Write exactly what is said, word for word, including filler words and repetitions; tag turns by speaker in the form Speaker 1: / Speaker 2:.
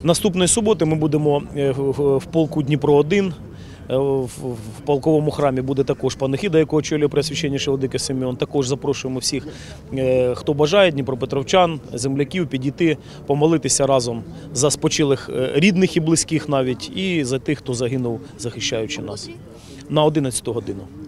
Speaker 1: Наступної суботи ми будемо в полку Дніпро один. В полковому храмі буде також панихида, яку очолює Преосвященніший владика Симеон. Також запрошуємо всіх, хто бажає, дніпропетровчан, земляків, підійти, помолитися разом за спочилих рідних і близьких навіть, і за тих, хто загинув, захищаючи нас. На одинадцяту годину.